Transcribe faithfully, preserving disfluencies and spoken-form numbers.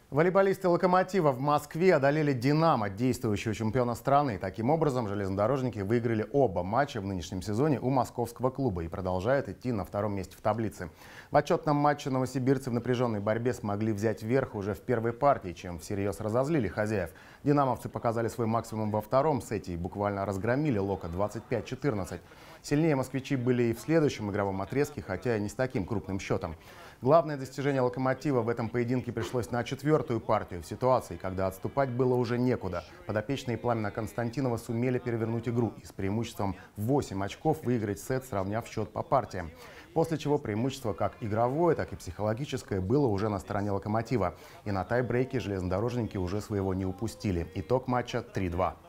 Волейболисты «Локомотива» в Москве одолели «Динамо», действующего чемпиона страны. Таким образом, железнодорожники выиграли оба матча в нынешнем сезоне у московского клуба и продолжают идти на втором месте в таблице. В отчетном матче новосибирцы в напряженной борьбе смогли взять верх уже в первой партии, чем всерьез разозлили хозяев. «Динамовцы» показали свой максимум во втором сете и буквально разгромили «Локо» двадцать пять четырнадцать. Сильнее москвичи были и в следующем игровом отрезке, хотя и не с таким крупным счетом. Главное достижение «Локомотива» в этом поединке пришлось на четвертую партию, в ситуации, когда отступать было уже некуда. Подопечные Пламена Константинова сумели перевернуть игру и с преимуществом в восемь очков выиграть сет, сравняв счет по партиям. После чего преимущество как игровое, так и психологическое было уже на стороне «Локомотива». И на тай-брейке железнодорожники уже своего не упустили. Итог матча три-два.